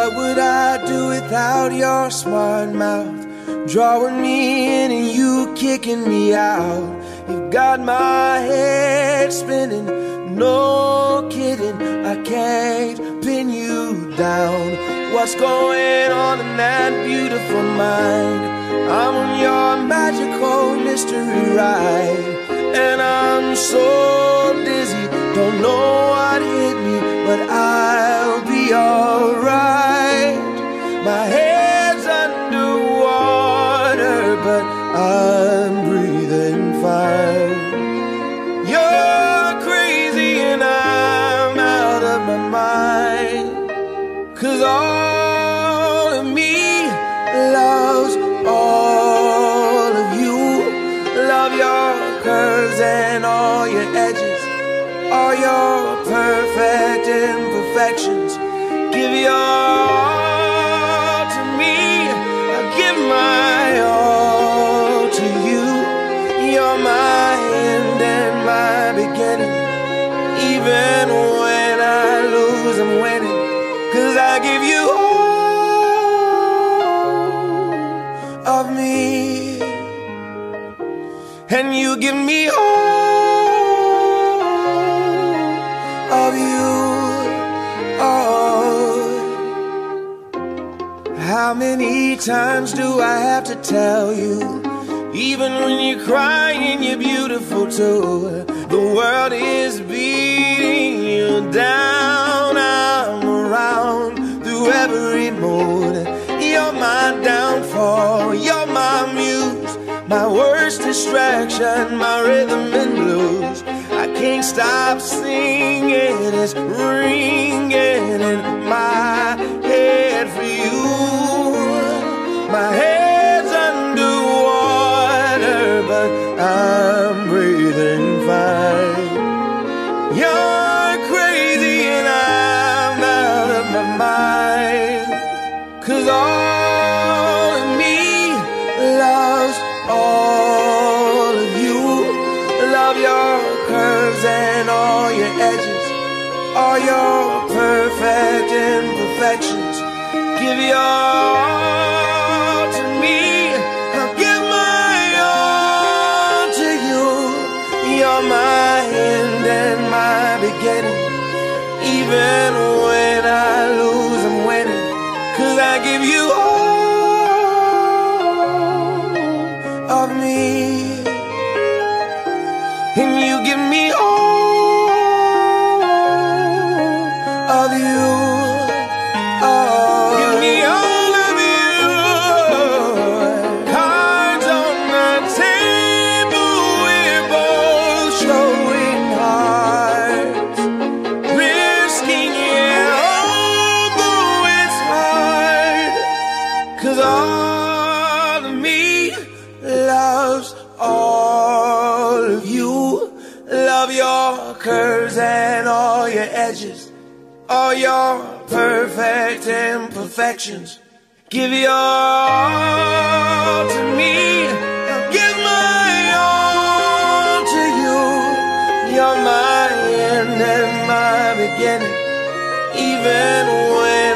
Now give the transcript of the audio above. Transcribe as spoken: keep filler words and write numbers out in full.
What would I do without your smart mouth? Drawing me in and you kicking me out. You've got my head spinning, no kidding, I can't pin you down. What's going on in that beautiful mind? I'm on your magical mystery ride, and I'm so dizzy, don't know what hit me, but I'll be alright. My head's underwater, but I'm breathing fine. You're crazy and I'm out of my mind, 'cause all of me loves all of you. Love your curves and all your edges, all your perfect imperfections. Give your all to me, I give my all to you. You're my end and my beginning. Even when I lose, I'm winning, 'cause I give you all of me, and you give me all of you. Oh, how many times do I have to tell you? Even when you're crying, you're beautiful too. The world is beating you down. I'm around through every mood. You're my downfall, you're my muse, my worst distraction, my rhythm and blues. I can't stop singing, it's ringing in my head for you. My head's underwater, but I'm breathing fine. You're crazy and I'm out of my mind, 'cause all of me loves all of you. Love your curves and all your edges, all your perfect imperfections. Give your all to me, I'll give my all to you. You're my end and my beginning. Even when I lose, I'm winning, 'cause I give you all of me, and you give me all of you. Oh, give me all of you. Cards on the table, we're both showing hearts, risking it, although it's hard, 'cause all of me loves all of you. Love your curves and all your edges, all your perfect imperfections. Give your all to me, I'll give my all to you. You're my end and my beginning. Even when